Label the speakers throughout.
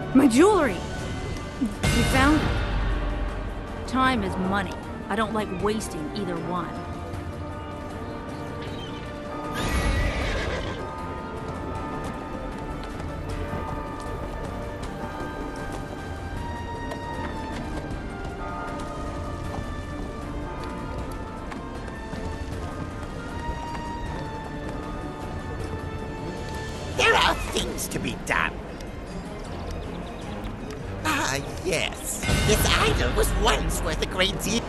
Speaker 1: My jewelry! You found it. Time is money. I don't like wasting either one.
Speaker 2: There are things to be done. Ah, yes. This idol was once worth a great deal.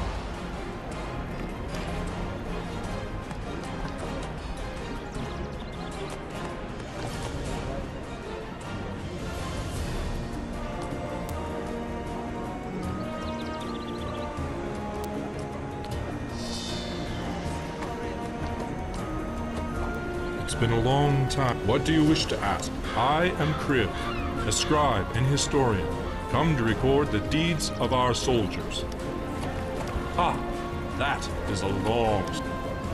Speaker 3: It's been a long time. What do you wish to ask? I am Crib, a scribe and historian, come to record the deeds of our soldiers. Ha! That is a long story.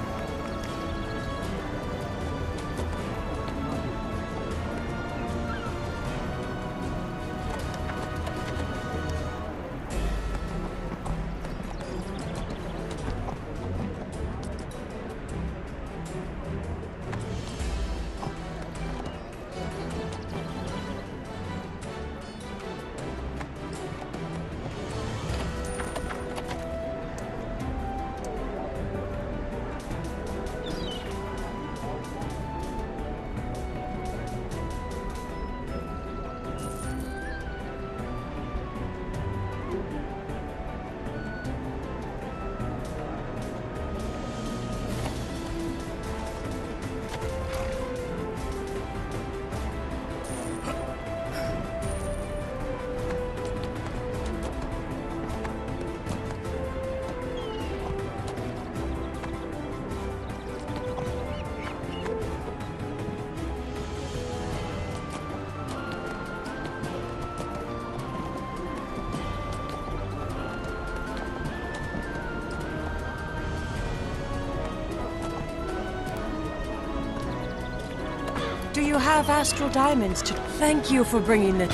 Speaker 4: Do you have astral diamonds to... Thank you for bringing this.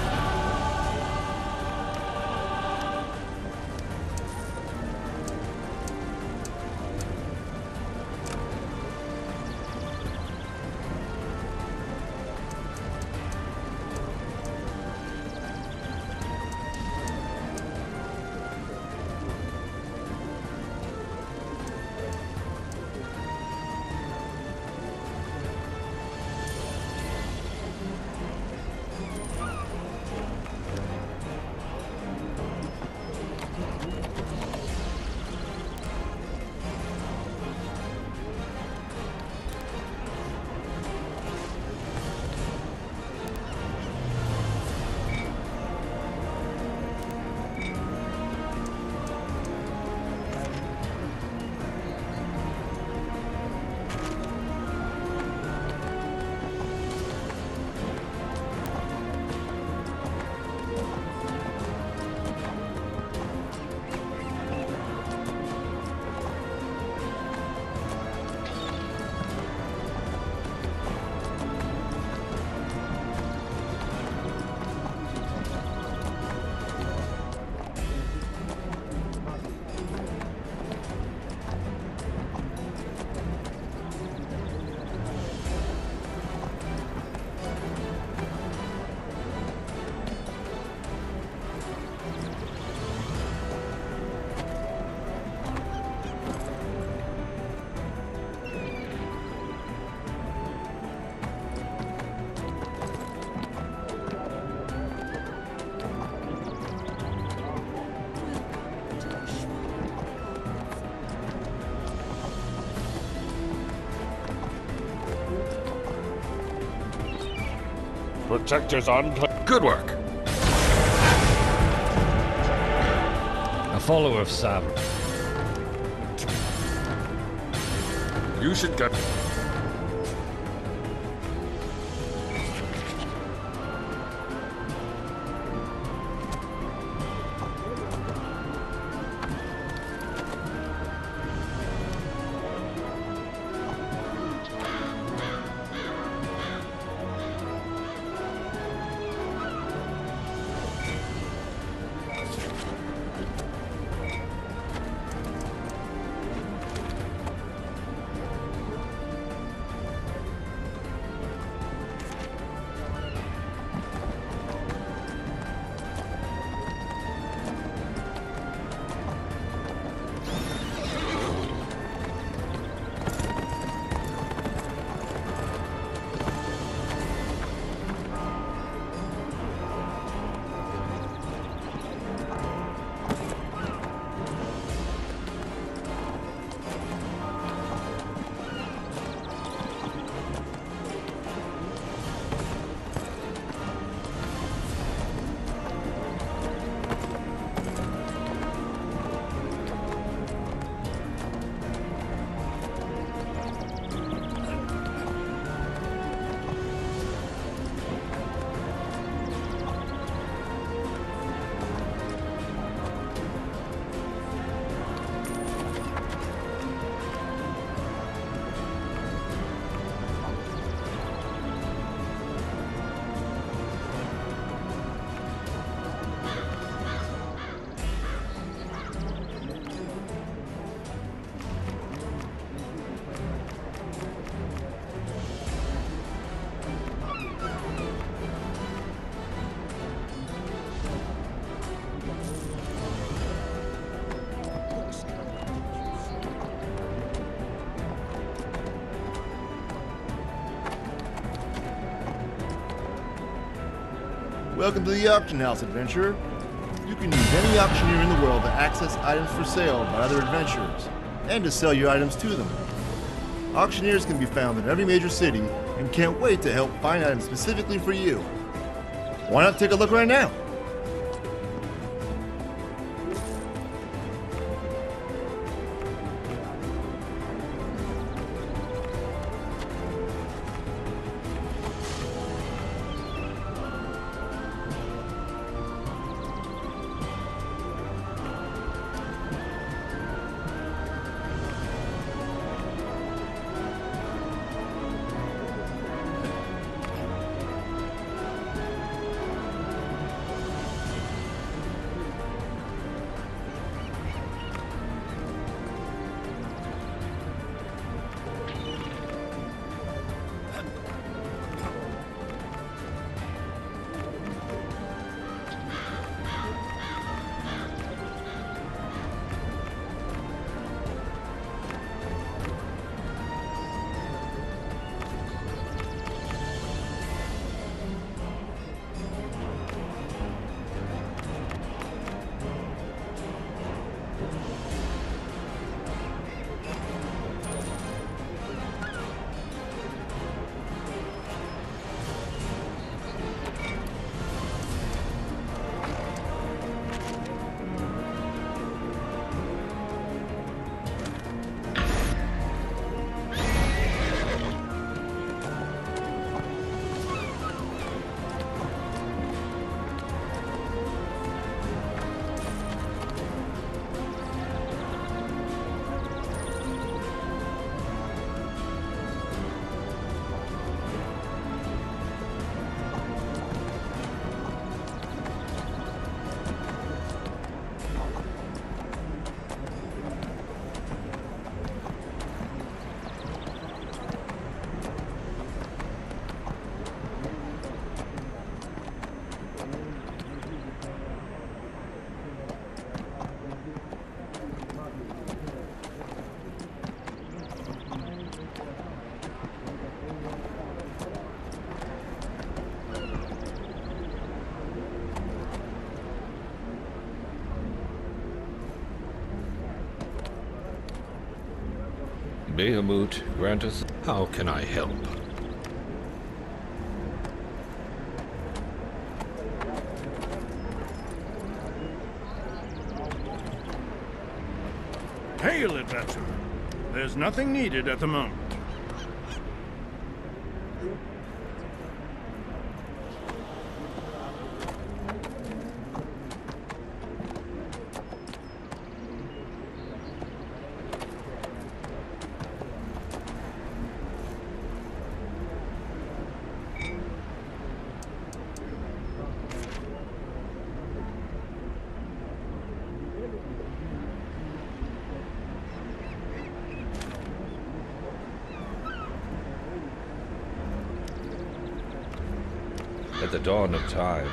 Speaker 5: Protectors on.
Speaker 6: Good work.
Speaker 5: A follower of Sam.
Speaker 6: You should get...
Speaker 7: Welcome to the Auction House, adventurer. You can use any auctioneer in the world to access items for sale by other adventurers, and to sell your items to them. Auctioneers can be found in every major city, and can't wait to help find items specifically for you. Why not take a look right now?
Speaker 5: Bahamut, grant us.
Speaker 6: How can I help?
Speaker 8: Hail, adventurer. There's nothing needed at the moment.
Speaker 5: At the dawn of time,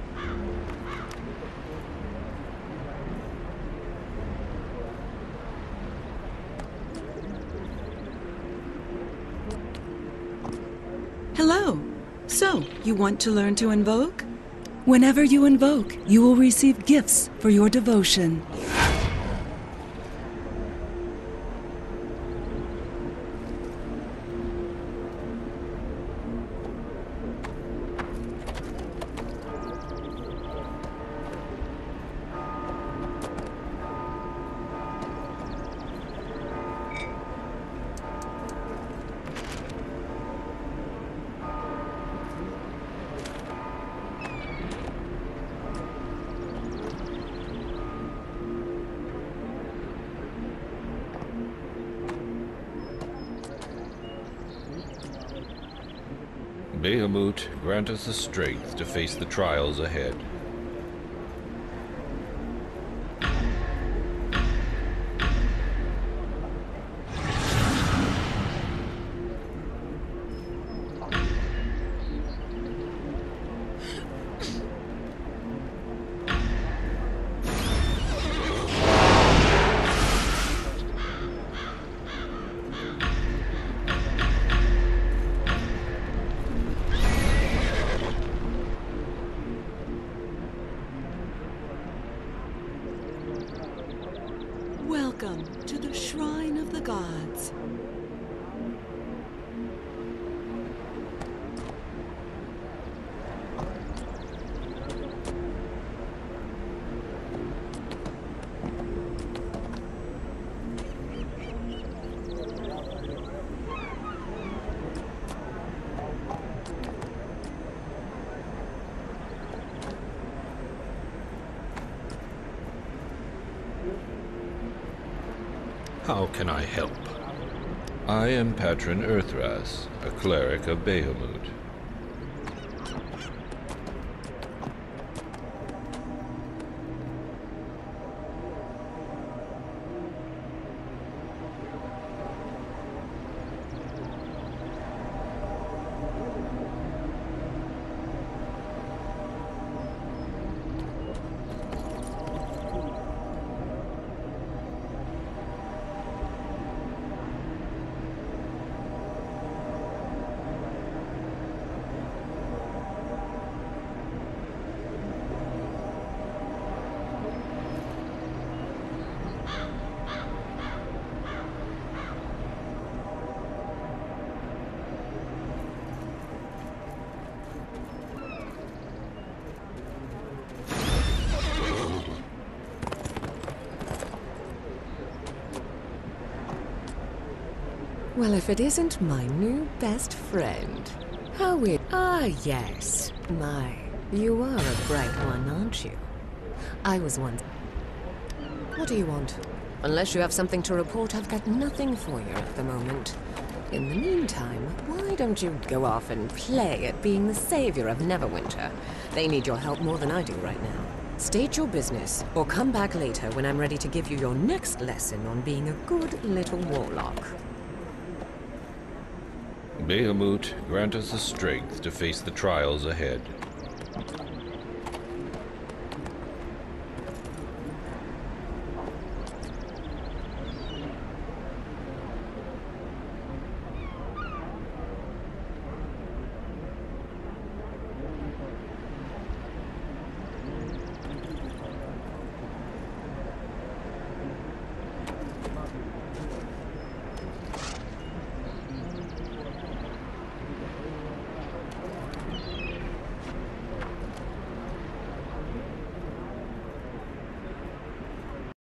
Speaker 9: Hello. So, you want to learn to invoke? Whenever you invoke, you will receive gifts for your devotion.
Speaker 5: Bahamut, grant us the strength to face the trials ahead.
Speaker 4: gods.
Speaker 5: How can I help? I am Patron Earthras, a cleric of Bahamut.
Speaker 10: Well, if it isn't my new best friend. How weird. Ah, yes. My, you are a bright one, aren't you? I was once... What do you want? Unless you have something to report, I've got nothing for you at the moment. In the meantime, why don't you go off and play at being the savior of Neverwinter? They need your help more than I do right now. State your business, or come back later when I'm ready to give you your next lesson on being a good little warlock.
Speaker 5: Bahamut, grant us the strength to face the trials ahead.